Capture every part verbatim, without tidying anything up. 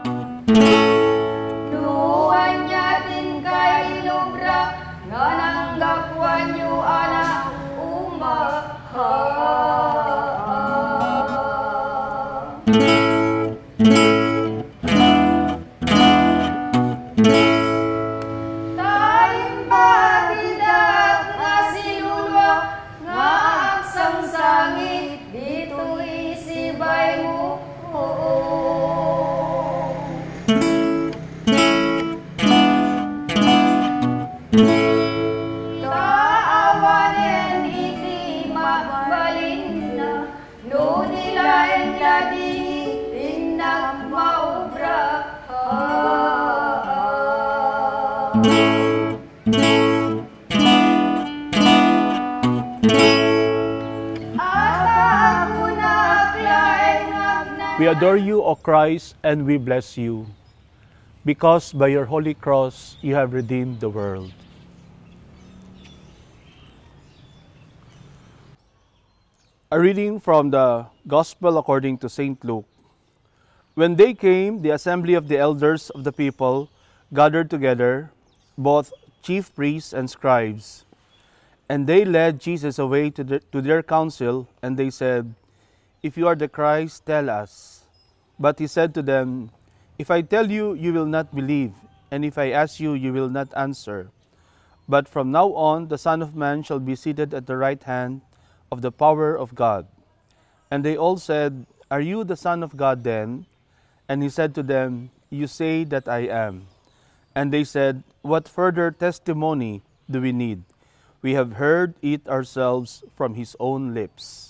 Nuhan niya din kay ilubra, nga nanggakwan niyo anak umaha. Tayong pagidak nga silulwa, nga ang sangsangit, dito isibay mo. Kaawanen iti magbalin na, no nilaeng lading tinag maubra. We adore you, O Christ, and we bless you, because by your holy cross you have redeemed the world. A reading from the Gospel according to Saint Luke. When they came, the assembly of the elders of the people gathered together, both chief priests and scribes. And they led Jesus away to, the, to their council, and they said, "If you are the Christ, tell us." But he said to them, "If I tell you, you will not believe, and if I ask you, you will not answer. But from now on, the Son of Man shall be seated at the right hand of the power of God." And they all said, "Are you the Son of God then?" And he said to them, "You say that I am." And they said, "What further testimony do we need? We have heard it ourselves from his own lips."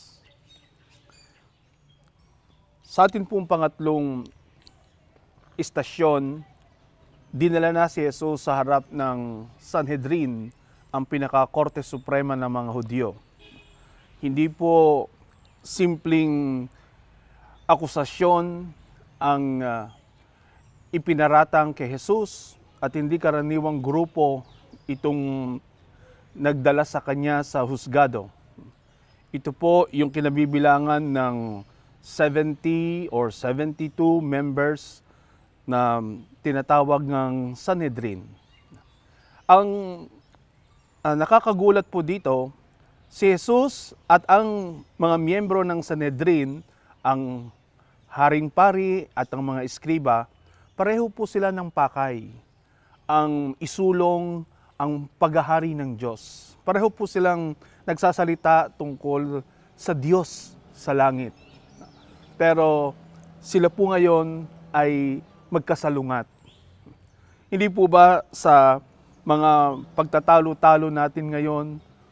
Sa atin pong pangatlong istasyon, dinala na si Jesus sa harap ng Sanhedrin, ang pinaka-Korte Suprema ng mga Hudyo. Hindi po simpleng akusasyon ang uh, ipinaratang kay Jesus at hindi karaniwang grupo itong nagdala sa kanya sa husgado. Ito po yung kinabibilangan ng seventy or seventy-two members na tinatawag ng Sanhedrin. Ang uh, nakakagulat po dito, si Jesus at ang mga miyembro ng Sanhedrin, ang haring pari at ang mga eskriba, pareho po sila ng pakay. Ang isulong ang paghahari ng Diyos. Pareho po silang nagsasalita tungkol sa Diyos sa langit. Pero sila po ngayon ay magkasalungat. Hindi po ba sa mga pagtatalo-talo natin ngayon,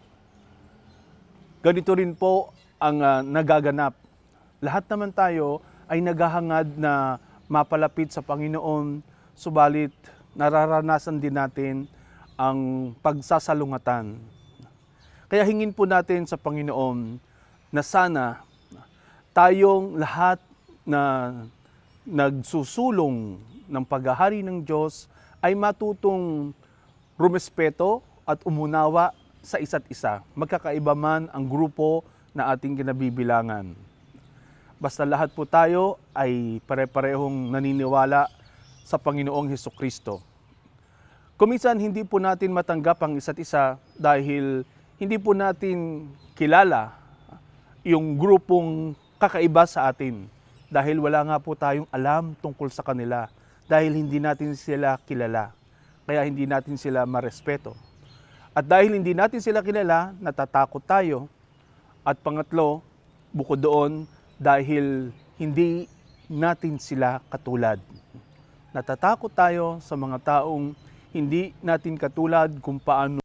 ganito rin po ang uh, nagaganap. Lahat naman tayo ay naghahangad na mapalapit sa Panginoon, subalit nararanasan din natin ang pagsasalungatan. Kaya hingin po natin sa Panginoon na sana tayong lahat na nagsusulong ng paghahari ng Diyos ay matutong rumespeto at umunawa sa isa't isa, magkakaiba man ang grupo na ating kinabibilangan. Basta lahat po tayo ay pare-parehong naniniwala sa Panginoong Hesukristo. Kuminsan hindi po natin matanggap ang isa't isa dahil hindi po natin kilala yung grupong kakaiba sa atin. Dahil wala nga po tayong alam tungkol sa kanila. Dahil hindi natin sila kilala. Kaya hindi natin sila marespeto. At dahil hindi natin sila kilala, natatakot tayo. At pangatlo, bukod doon, dahil hindi natin sila katulad. Natatakot tayo sa mga taong hindi natin katulad kung paano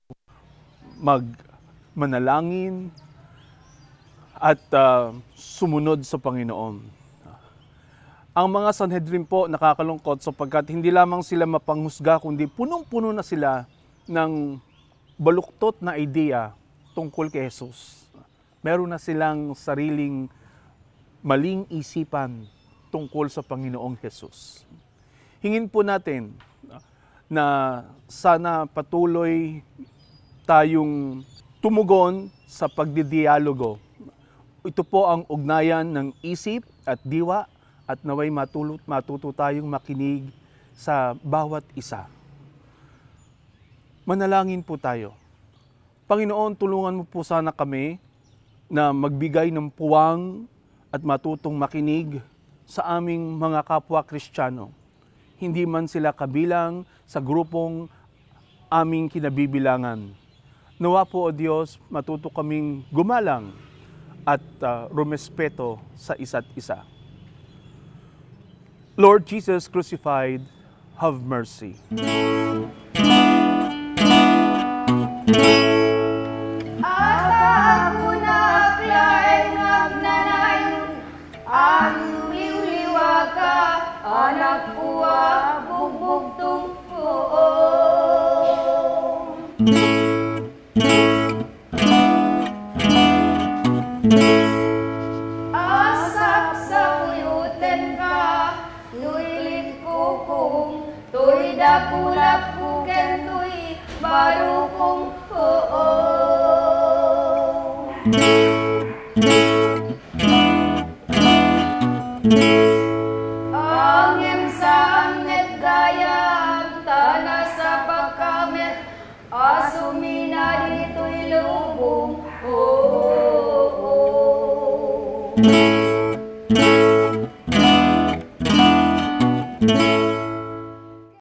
magmanalangin at uh, sumunod sa Panginoon. Ang mga Sanhedrin po nakakalungkot sapagkat hindi lamang sila mapanghusga kundi punong-puno na sila ng baluktot na ideya tungkol kay Jesus. Meron na silang sariling maling isipan tungkol sa Panginoong Jesus. Hingin po natin na sana patuloy tayong tumugon sa pagdidialogo. Ito po ang ugnayan ng isip at diwa at naway matulot, matuto tayong makinig sa bawat isa. Manalangin po tayo. Panginoon, tulungan mo po sana kami na magbigay ng puwang at matutong makinig sa aming mga kapwa Kristiyano. Hindi man sila kabilang sa grupong aming kinabibilangan. Nawa po, O Diyos, matuto kaming gumalang at uh, rumespeto sa isa't isa. Lord Jesus crucified, have mercy. At ako naglaeng nagnanayon, ang liwliwag ka, anak ko bugbugtong poong. Asap sa kuyuten ka, nuilit ko kung tuy dakulap ko ken tuy baru kong poong.